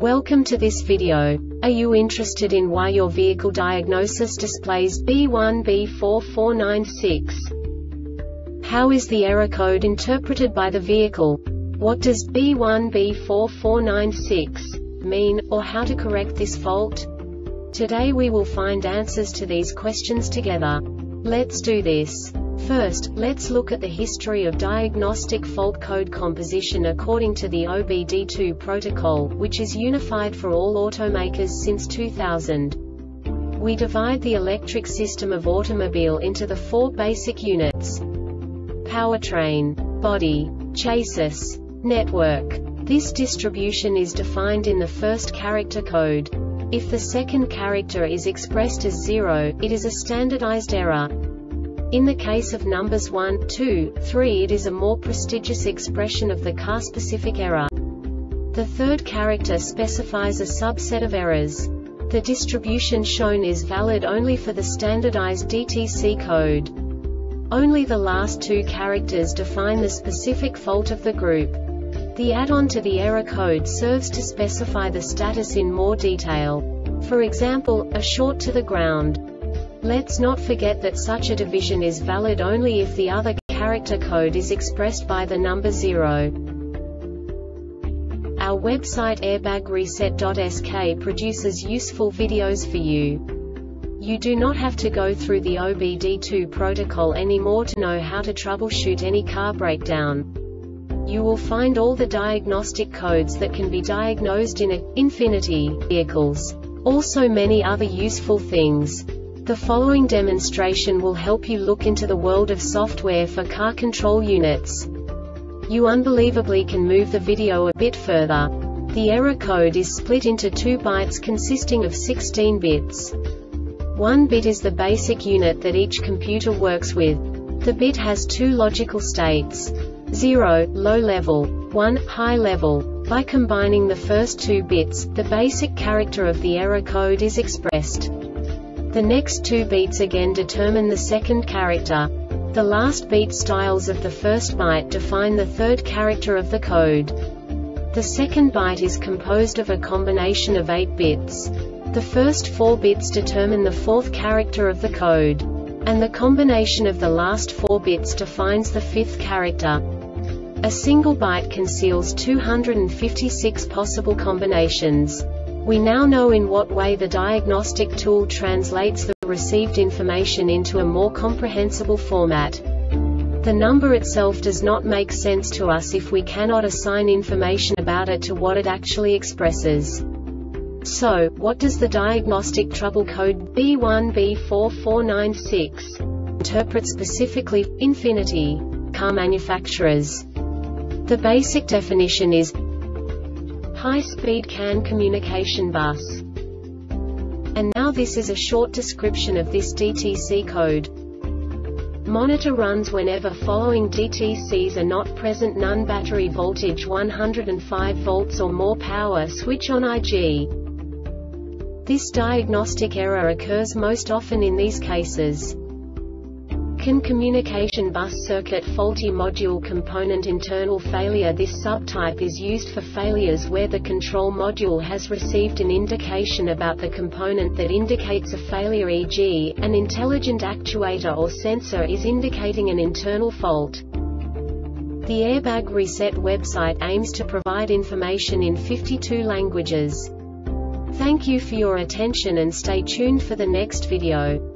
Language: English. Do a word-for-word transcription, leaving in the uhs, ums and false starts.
Welcome to this video. Are you interested in why your vehicle diagnosis displays B one B four four nine six? How is the error code interpreted by the vehicle? What does B one B four four nine six mean, or how to correct this fault? Today we will find answers to these questions together. Let's do this. First, let's look at the history of diagnostic fault code composition according to the O B D two protocol, which is unified for all automakers since two thousand. We divide the electric system of automobile into the four basic units: powertrain, body, chassis, network. This distribution is defined in the first character code. If the second character is expressed as zero, it is a standardized error. In the case of numbers one, two, three, it is a more prestigious expression of the car-specific error. The third character specifies a subset of errors. The distribution shown is valid only for the standardized D T C code. Only the last two characters define the specific fault of the group. The add-on to the error code serves to specify the status in more detail. For example, a short to the ground. Let's not forget that such a division is valid only if the other character code is expressed by the number zero. Our website airbag reset dot S K produces useful videos for you. You do not have to go through the O B D two protocol anymore to know how to troubleshoot any car breakdown. You will find all the diagnostic codes that can be diagnosed in a Infinity vehicles. Also many other useful things. The following demonstration will help you look into the world of software for car control units. You unbelievably can move the video a bit further. The error code is split into two bytes consisting of sixteen bits. One bit is the basic unit that each computer works with. The bit has two logical states: zero, low level, one, high level. By combining the first two bits, the basic character of the error code is expressed. The next two beats again determine the second character. The last beat styles of the first byte define the third character of the code. The second byte is composed of a combination of eight bits. The first four bits determine the fourth character of the code. And the combination of the last four bits defines the fifth character. A single byte conceals two hundred fifty-six possible combinations. We now know in what way the diagnostic tool translates the received information into a more comprehensible format. The number itself does not make sense to us if we cannot assign information about it to what it actually expresses. So, what does the diagnostic trouble code B one B four four nine six interpret specifically for Infinity car manufacturers? The basic definition is high-speed C A N communication bus. And now this is a short description of this D T C code. Monitor runs whenever following D T Cs are not present: none, battery voltage one hundred five volts or more, power switch on I G. This diagnostic error occurs most often in these cases: C A N communication bus circuit faulty, module component internal failure. This subtype is used for failures where the control module has received an indication about the component that indicates a failure, for example, an intelligent actuator or sensor is indicating an internal fault. The Airbag Reset website aims to provide information in fifty-two languages. Thank you for your attention and stay tuned for the next video.